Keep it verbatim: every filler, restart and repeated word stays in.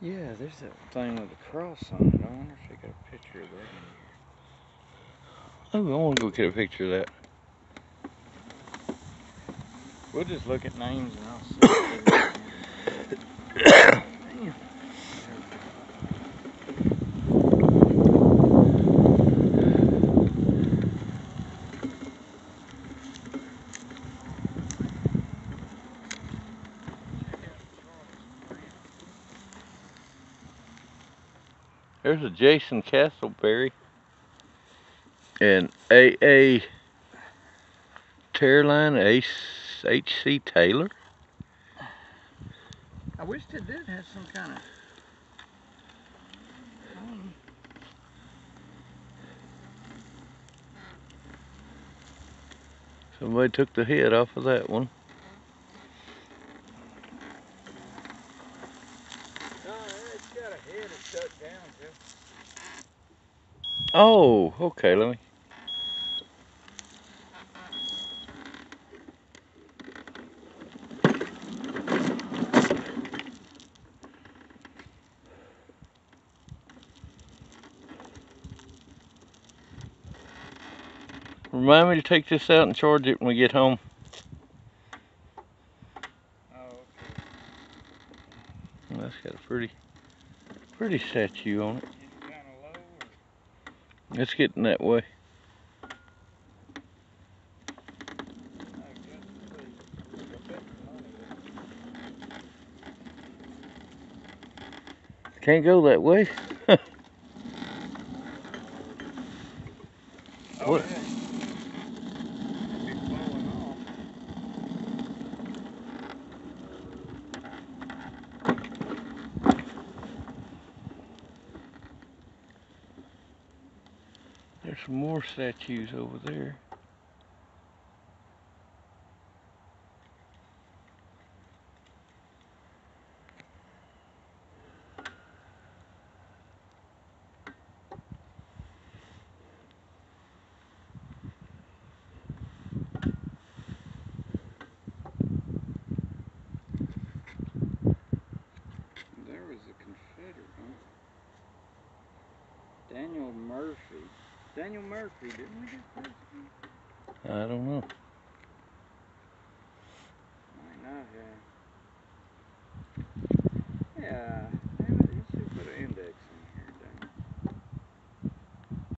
Yeah, there's that thing with a cross on it. I wonder if they got a picture of that in here. Oh, I want to go get a picture of that. We'll just look at names and I'll see. Damn. There's a Jason Castleberry and A A Terline, H C Taylor. I wish they did have some kind of. Um, Somebody took the head off of that one. No, it's got a head that's shut down, Jeff. Oh, okay, let me. Remind me to take this out and charge it when we get home. Oh, okay. Well, that's got a pretty, pretty statue on it. It's kind of low. Or... It's getting that way. Can't go that way. Oh, What? yeah. Be falling off. There's some more statues over there. There was a Confederate, huh? Daniel Murphy. Daniel Murphy, didn't we get that? I don't know.